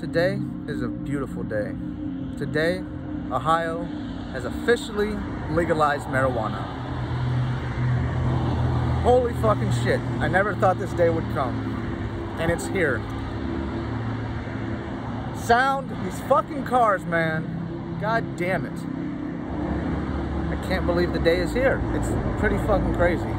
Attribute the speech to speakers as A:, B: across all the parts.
A: Today is a beautiful day. Today, Ohio has officially legalized marijuana. Holy fucking shit. I never thought this day would come. And it's here. Sound, these fucking cars, man. God damn it. I can't believe the day is here. It's pretty fucking crazy.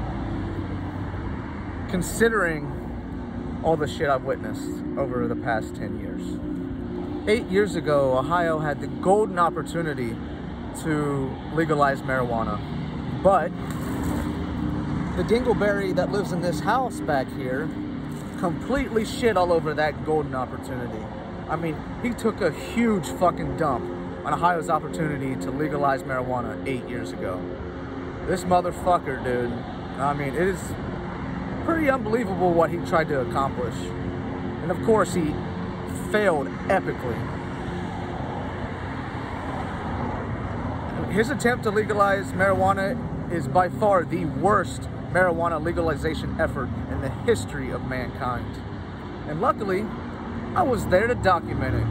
A: Considering all the shit I've witnessed over the past 10 years. 8 years ago, Ohio had the golden opportunity to legalize marijuana. But the dingleberry that lives in this house back here completely shit all over that golden opportunity. I mean, he took a huge fucking dump on Ohio's opportunity to legalize marijuana 8 years ago. This motherfucker, dude, I mean, it is pretty unbelievable what he tried to accomplish. And of course, he failed epically. His attempt to legalize marijuana is by far the worst marijuana legalization effort in the history of mankind. And luckily, I was there to document it.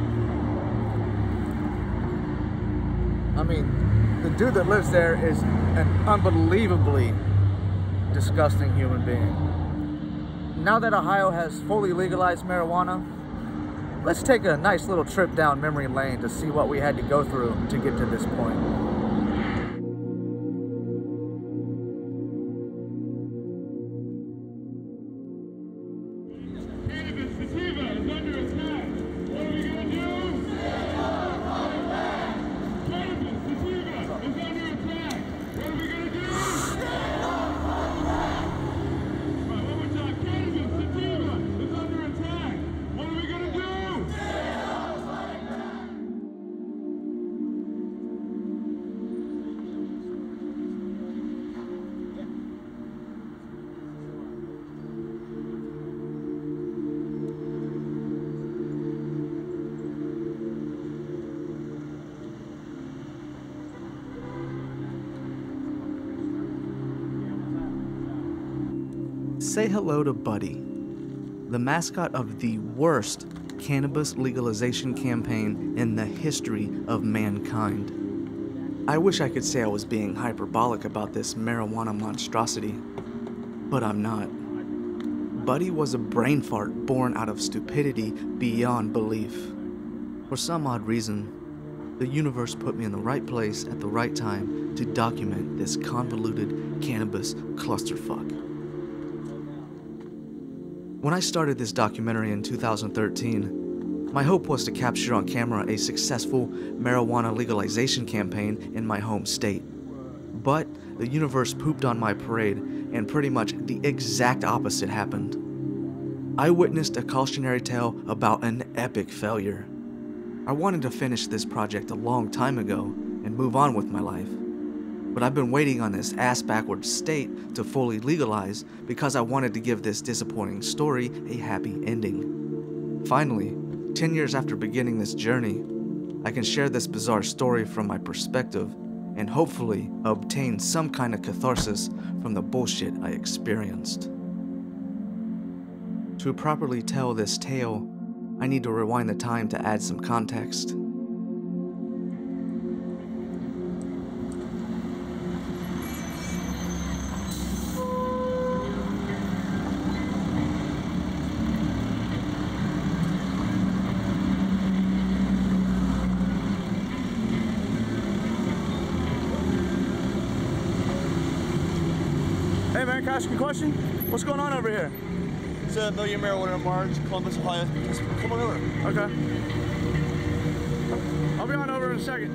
A: I mean, the dude that lives there is an unbelievably disgusting human being. Now that Ohio has fully legalized marijuana, let's take a nice little trip down memory lane to see what we had to go through to get to this point.
B: Say hello to Buddy, the mascot of the worst cannabis legalization campaign in the history of mankind. I wish I could say I was being hyperbolic about this marijuana monstrosity, but I'm not. Buddy was a brain fart born out of stupidity beyond belief. For some odd reason, the universe put me in the right place at the right time to document this convoluted cannabis clusterfuck. When I started this documentary in 2013, my hope was to capture on camera a successful marijuana legalization campaign in my home state. But the universe pooped on my parade, and pretty much the exact opposite happened. I witnessed a cautionary tale about an epic failure. I wanted to finish this project a long time ago and move on with my life. But I've been waiting on this ass-backwards state to fully legalize because I wanted to give this disappointing story a happy ending. Finally, 10 years after beginning this journey, I can share this bizarre story from my perspective and hopefully obtain some kind of catharsis from the bullshit I experienced. To properly tell this tale, I need to rewind the time to add some context.
A: Hey man, can I ask you a question? What's going on over here?
C: It's a Million Marijuana March, Columbus, Ohio. Just come on over.
A: Okay. I'll be on over in a second.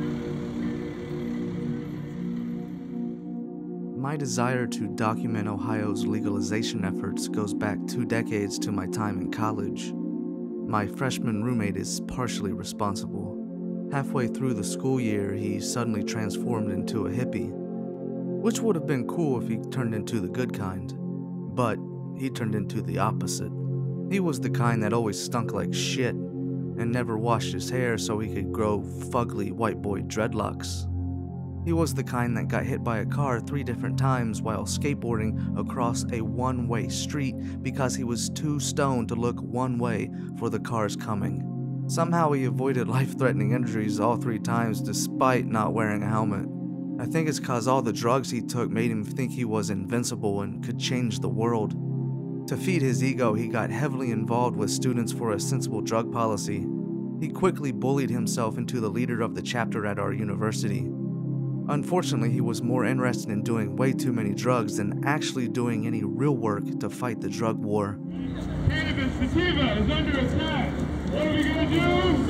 B: My desire to document Ohio's legalization efforts goes back 2 decades to my time in college. My freshman roommate is partially responsible. Halfway through the school year, he suddenly transformed into a hippie, which would have been cool if he turned into the good kind, but he turned into the opposite. He was the kind that always stunk like shit and never washed his hair so he could grow fugly white boy dreadlocks. He was the kind that got hit by a car 3 different times while skateboarding across a one-way street because he was too stoned to look one way for the cars coming. Somehow he avoided life-threatening injuries all 3 times despite not wearing a helmet. I think it's cause all the drugs he took made him think he was invincible and could change the world. To feed his ego, he got heavily involved with Students for a Sensible Drug Policy. He quickly bullied himself into the leader of the chapter at our university. Unfortunately, he was more interested in doing way too many drugs than actually doing any real work to fight the drug war.
D: Cannabis sativa is under attack. What are we gonna do?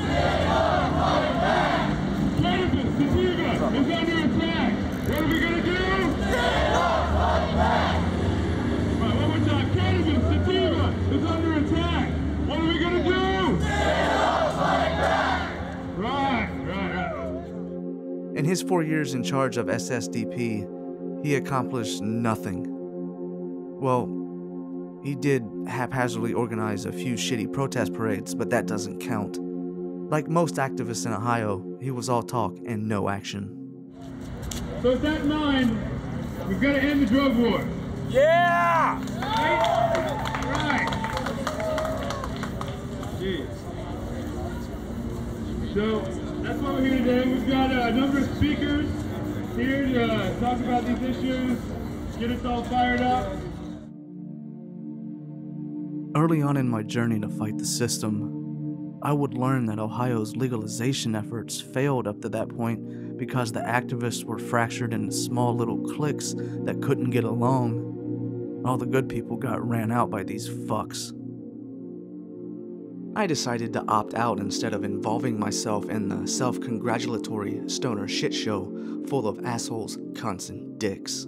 D: Cannabis sativa is under attack. What are we gonna do? Right, one more time. Cannabis sativa is under attack. What are we gonna do? Right.
B: In his 4 years in charge of SSDP, he accomplished nothing. Well, he did haphazardly organize a few shitty protest parades, but that doesn't count. Like most activists in Ohio, he was all talk and no action.
D: So with that in mind, we've got to end the drug war.
C: Yeah!
D: Right. Jeez. So that's why we're here today. We've got a number of speakers here to talk about these issues, get us all fired up.
B: Early on in my journey to fight the system, I would learn that Ohio's legalization efforts failed up to that point because the activists were fractured into small little cliques that couldn't get along. All the good people got ran out by these fucks. I decided to opt out instead of involving myself in the self-congratulatory stoner shit show full of assholes, cunts, and dicks.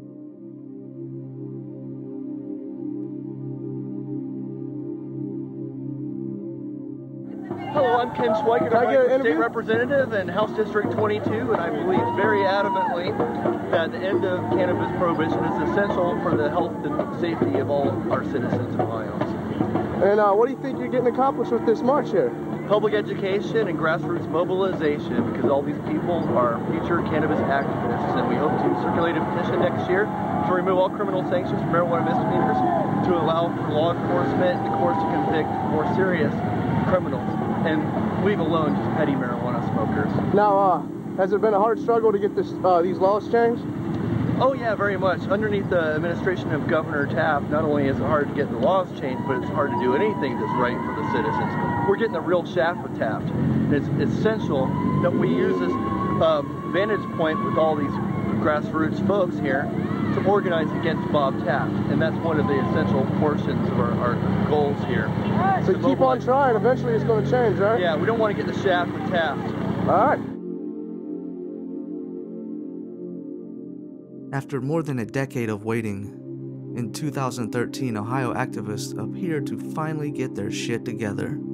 C: Hello, I'm Ken Schweikert. I'm State Representative in House District 22, and I believe very adamantly that the end of cannabis prohibition is essential for the health and safety of all our citizens and Ohioans.
E: And what do you think you're getting accomplished with this march here?
C: Public education and grassroots mobilization, because all these people are future cannabis activists, and we hope to circulate a petition next year to remove all criminal sanctions for marijuana misdemeanors, to allow for law enforcement, of course, to convict more serious criminals, and leave alone just petty marijuana smokers.
E: Now, has it been a hard struggle to get these laws changed?
C: Oh yeah, very much. Underneath the administration of Governor Taft, not only is it hard to get the laws changed, but it's hard to do anything that's right for the citizens. We're getting the real shaft with Taft. And it's essential that we use this vantage point with all these grassroots folks here to organize against Bob Taft. And that's one of the essential portions of our goals here.
E: So keep on trying. Eventually it's going to change, right?
C: Yeah, we don't want to get the shaft with Taft.
E: All right.
B: After more than a decade of waiting, in 2013, Ohio activists appeared to finally get their shit together.